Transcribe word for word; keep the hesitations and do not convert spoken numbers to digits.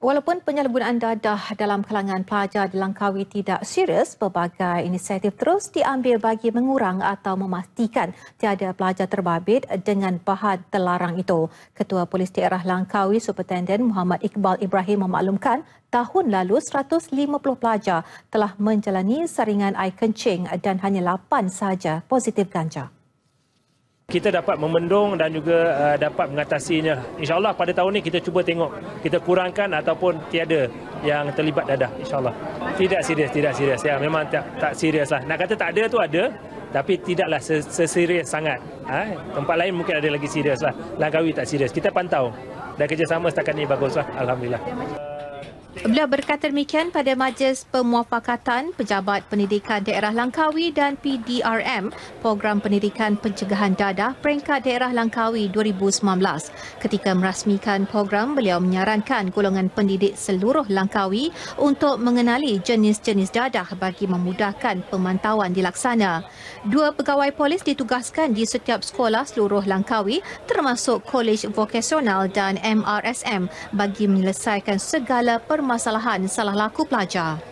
Walaupun penyalahgunaan dadah dalam kalangan pelajar di Langkawi tidak serius, pelbagai inisiatif terus diambil bagi mengurang atau memastikan tiada pelajar terbabit dengan bahan terlarang itu. Ketua Polis Daerah Langkawi, Superintendent Muhammad Iqbal Ibrahim memaklumkan tahun lalu seratus lima puluh pelajar telah menjalani saringan air kencing dan hanya lapan sahaja positif ganja. Kita dapat membendung dan juga uh, dapat mengatasinya. InsyaAllah pada tahun ini kita cuba tengok, kita kurangkan ataupun tiada yang terlibat dadah, insyaAllah. Tidak serius, tidak serius. Ya, memang tak, tak serius lah. Nak kata tak ada tu ada, tapi tidaklah seserius sangat. Ha? Tempat lain mungkin ada lagi serius lah. Langkawi tak serius. Kita pantau dan kerjasama setakat ini bagus lah. Alhamdulillah. Beliau berkata demikian pada Majlis Pemuafakatan Pejabat Pendidikan Daerah Langkawi dan P D R M, Program Pendidikan Pencegahan Dadah Peringkat Daerah Langkawi dua ribu sembilan belas. Ketika merasmikan program, beliau menyarankan golongan pendidik seluruh Langkawi untuk mengenali jenis-jenis dadah bagi memudahkan pemantauan dilaksana. Dua pegawai polis ditugaskan di setiap sekolah seluruh Langkawi termasuk Kolej Vokasional dan M R S M bagi menyelesaikan segala permasalahan salah laku pelajar.